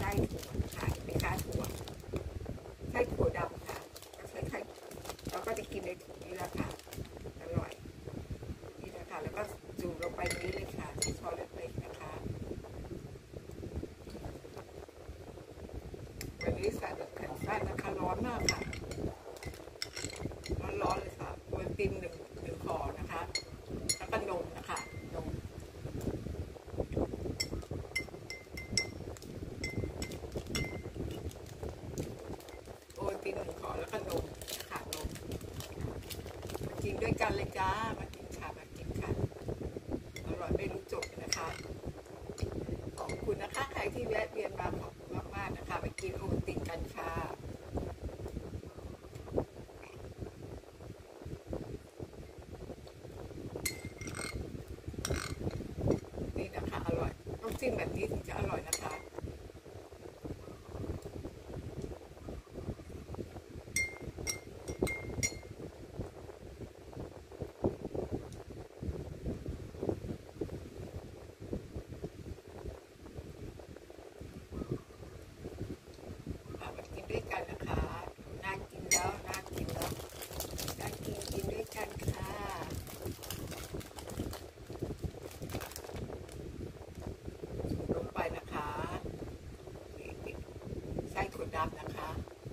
ส้ถั่วค่ะเป็นไส้ถั่วดำค่ะก็ใส่ไข่เราก็จะกินในถุงนี้แหละค่ะอร่อยนี่นะคะแล้วก็จุ่มลงไปนี้เลยค่ะที่ช้อนเล็กๆนะคะวันนี้ใส่แบบแข็งไส้นะคะร้อนมากค่ะร้อนเลยค่ะโอวัลตินหนึ่งห่อนะคะแล้วก็นมนะคะนมโอวัลติน1 ห่อแล้วก็นมค่ะนมมากินด้วยกันเลยจ้ามากินค่ะอร่อยไม่รู้จบนะคะขอบคุณนะคะใครที่แวะเวียนมาขอบคุณมากๆนะคะไปกินโอวัลตินกันค่ะนี่นะคะอร่อยต้องจิ้มแบบนี้ถึงจะอร่อยนะคะมากินด้วยกันนะคะน่ากินแล้วกินด้วยกันค่ะลงไปนะคะไส้ถั่วดำนะคะ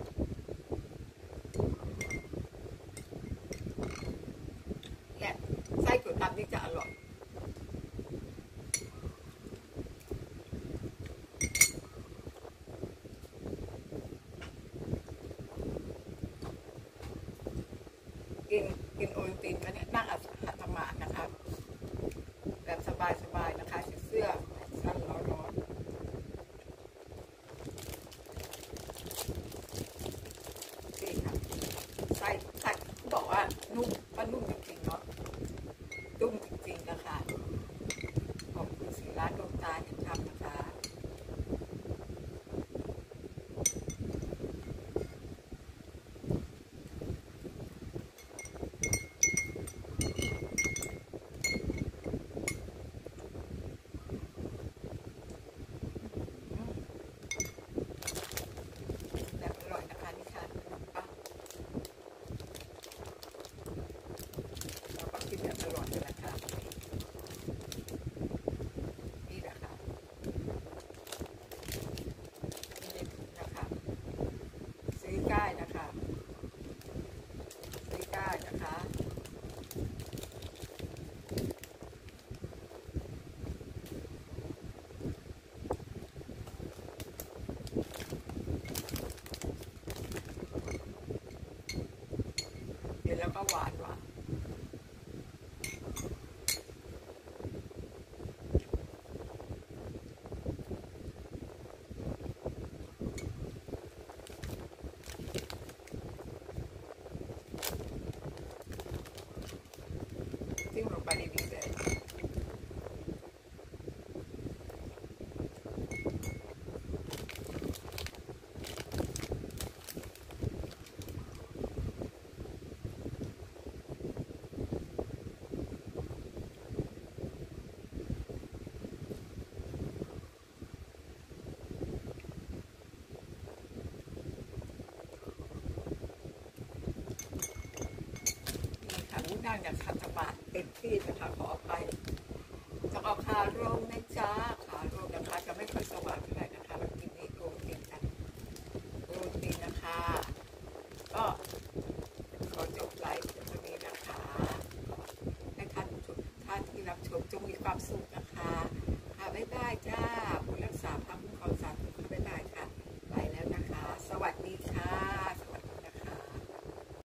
และไส้ถั่วดำนี่จะอร่อยกินโอวัลตินมาเนี่ยนั่งขัดสมาธินะคะแบบสบายนะคะเสื้อสั้นร้อนนี่ค่ะไส้บอกว่านุ่มจริงๆเนาะนุ่มจริงๆนะคะขอบคุณศิลาดวงตาเห็นธรรมนะคะแบบอร่อยนะคะนี่ค่ะแล้วก็กินแบบอร่อยเลยนะคะนี่แหละค่ะนี่นะคะซื้อได้นะคะเห็นแล้วก็หวานจิ้มลงไปดีๆเลยนั่งอย่างขัดสมาธิเต็มที่นะคะขออภัยต้องเอาคาลงนะจ๊ะ